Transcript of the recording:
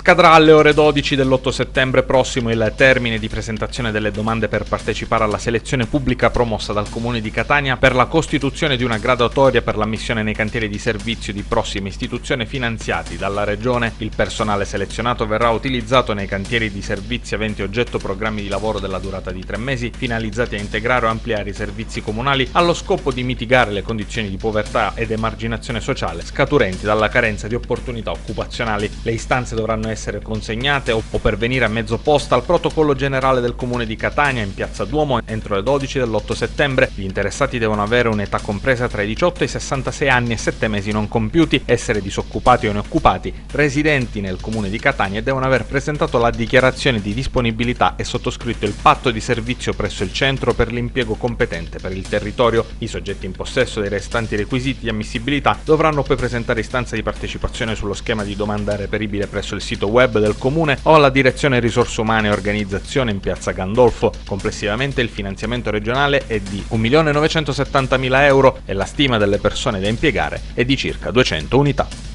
Scadrà alle ore 12 dell'8 settembre prossimo il termine di presentazione delle domande per partecipare alla selezione pubblica promossa dal Comune di Catania per la costituzione di una graduatoria per l'ammissione nei cantieri di servizio di prossime istituzioni finanziati dalla Regione. Il personale selezionato verrà utilizzato nei cantieri di servizi aventi oggetto programmi di lavoro della durata di 3 mesi, finalizzati a integrare o ampliare i servizi comunali allo scopo di mitigare le condizioni di povertà ed emarginazione sociale scaturenti dalla carenza di opportunità occupazionali. Le istanze dovranno essere consegnate o per venire a mezzo posta al protocollo generale del Comune di Catania in Piazza Duomo entro le 12 dell'8 settembre. Gli interessati devono avere un'età compresa tra i 18 e i 66 anni e 7 mesi non compiuti, essere disoccupati o inoccupati, residenti nel Comune di Catania e devono aver presentato la dichiarazione di disponibilità e sottoscritto il patto di servizio presso il centro per l'impiego competente per il territorio. I soggetti in possesso dei restanti requisiti di ammissibilità dovranno poi presentare istanza di partecipazione sullo schema di domanda reperibile presso il sito web del Comune o alla Direzione Risorse Umane e Organizzazione in Piazza Gandolfo. Complessivamente il finanziamento regionale è di 1.970.000 euro e la stima delle persone da impiegare è di circa 200 unità.